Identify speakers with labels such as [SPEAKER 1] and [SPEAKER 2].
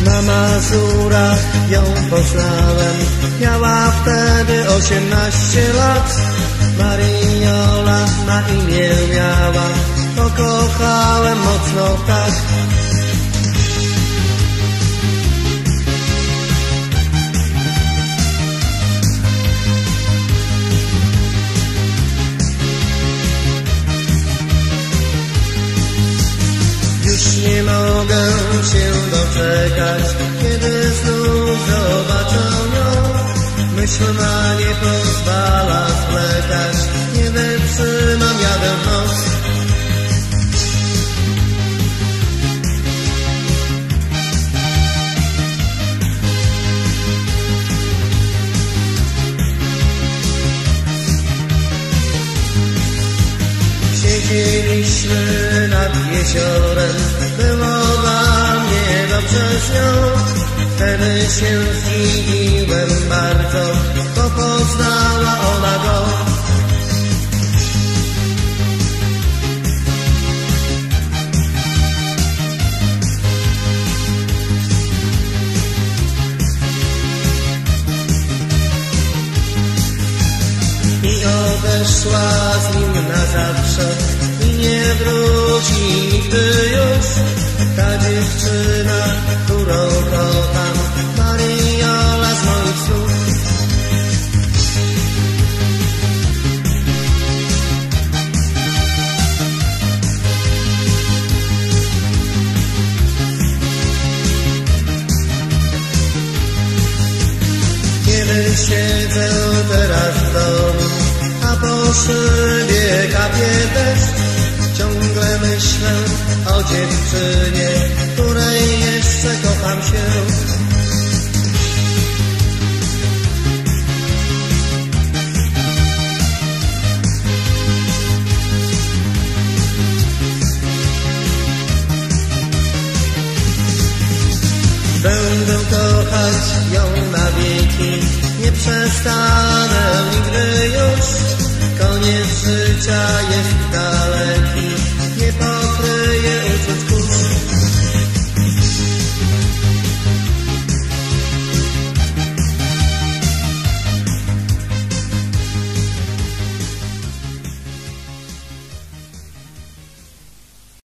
[SPEAKER 1] Na Mazurach ją poznałem, miała wtedy 18 lat. Marinola na imię miała, pokochałem mocno tak. Już nie mogę się doczekać, kiedy znów zobaczę ją. Myśl ma nie pozwala zwlekać, nie wytrzymam, jadę w noc. Siedzieliśmy nad jeziorem, było dla mnie dobrze z nią. Wtedy się zdziwiłem bardzo, bo poznała ona go. I odeszła z nim na zawsze i nie wróci nigdy już. Ta dziewczyna, którą kocham, Marinola z moich snów. Kiedy siedzę teraz w domu, a po szybie kapie deszcz, ciągle myślę o dziewczynie, której jeszcze kocham się. Będę kochać ją na wieki, nie przestanę nigdy już. Koniec życia jest daleki.